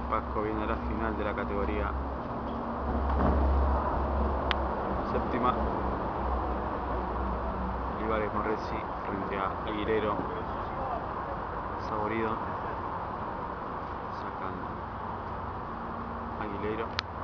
Pasco viene a la final de la categoría séptima. Olivares Morresi frente a Aguilero. Saborido. Sacan Aguilero.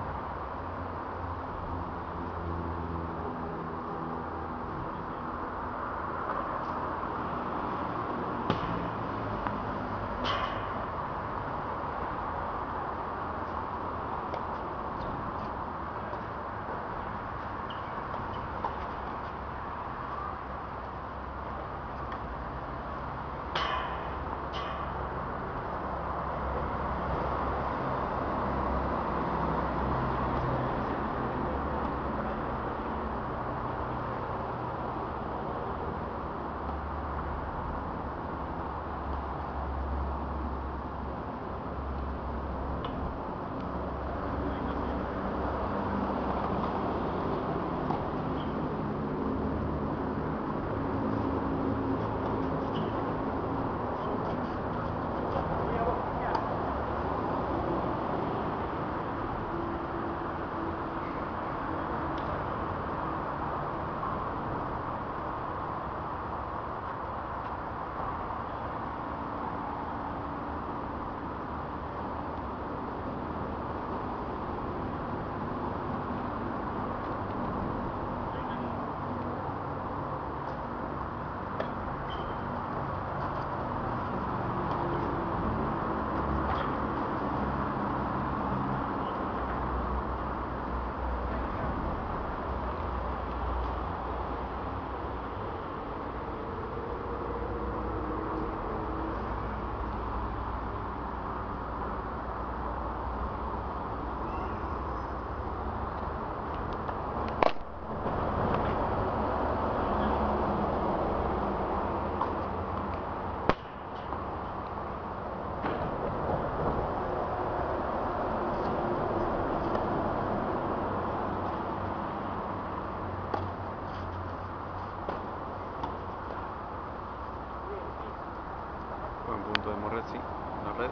Buen punto de Morresi, la red.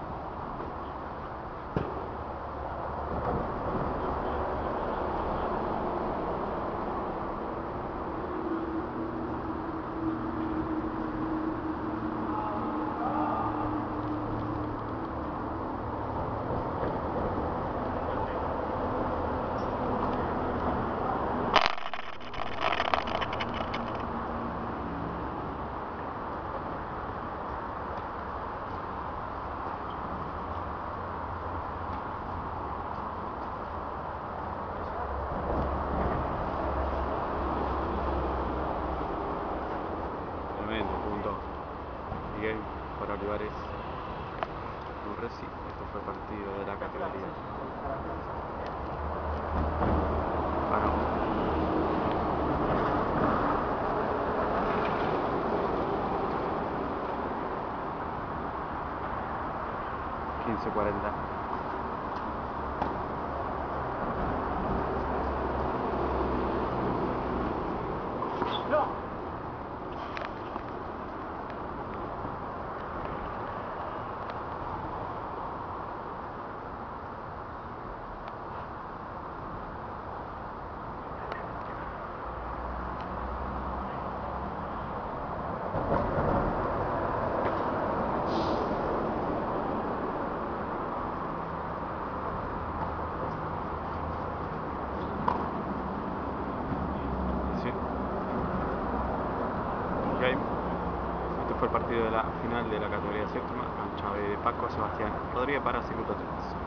Tremendo punto. Bien para Olivares Morresi. Esto fue partido de la categoría. Ganó. 15-40. Este fue el partido de la final de la categoría séptima, cancha B de Pasco Sebastián Rodríguez para Circuito 3.